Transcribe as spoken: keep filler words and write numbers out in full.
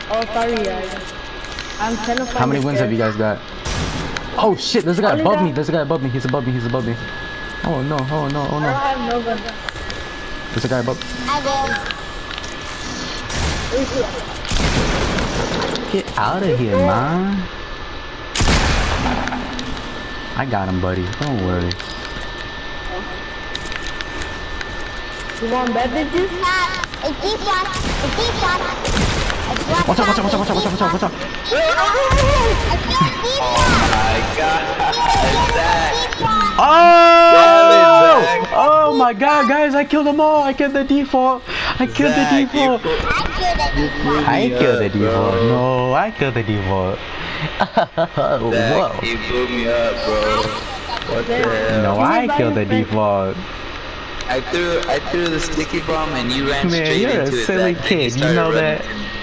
Oh, sorry, guys. I'm ten of How many wins have you guys got? Oh shit, there's a guy above me. There's a guy above me. He's above me. He's above me. Oh no, oh no, oh no. I don't have no gun. There's a guy above. I will. Get out of here, man. I got him, buddy. Don't worry. You want beverages? It's deep one. It's deep one. Watch out, watch out, watch out, watch out, watch out, watch out, watch out. Oh my god. Zach. Oh! Oh my god, guys, I killed them all. I killed the default. I killed Zach, the default. I killed it. I killed the default. No, I killed the default. Whoa. Zach, you blew me up, bro. What the hell? No, I killed the default. I threw I threw the sticky bomb and you ran Man, straight you're into a it. silly Zach, kid. You started know running that? to me.